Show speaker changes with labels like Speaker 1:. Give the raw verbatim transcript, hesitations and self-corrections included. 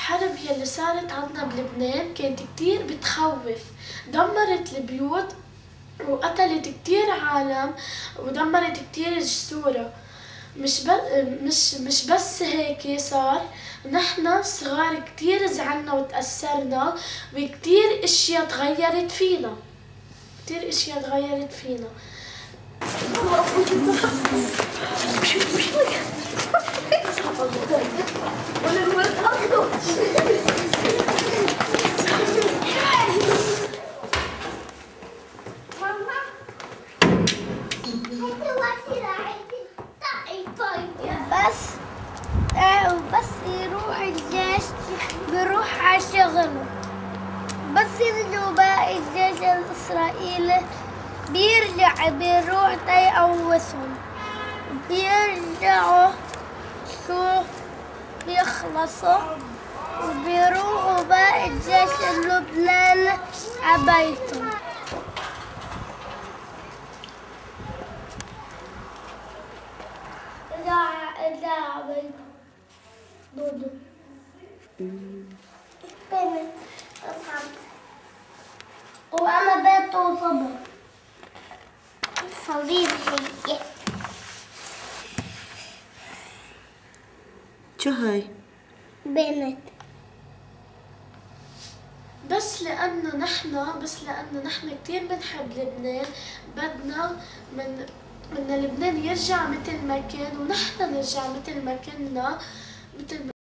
Speaker 1: الحرب يلي صارت عنا بلبنان كانت كتير بتخوف، دمرت البيوت وقتلت كتير عالم ودمرت كتير جسورها. مش بس مش مش بس هيك صار، نحنا صغار كتير زعلنا وتأثرنا وكتير اشياء تغيرت فينا، كتير اشياء تغيرت فينا.
Speaker 2: بس بس يروح الجيش بيروح على شغله، بس يرجعوا باقي الجيش الإسرائيلي بيرجع بيروح تيقوسهم، بيرجعوا شو بيخلصوا وبيروحوا باقي الجيش اللبناني عبيتهم. إذا إذا عبيتهم دودو كانت أصعب، وأنا بيته صبر صليب هيك.
Speaker 3: شو هاي؟
Speaker 2: بنت.
Speaker 1: بس لأنه نحنا بس لأنه نحنا كتير بنحب لبنان، بدنا من بدنا لبنان يرجع مثل ما كان ونحنا نرجع مثل ما كنا، مثل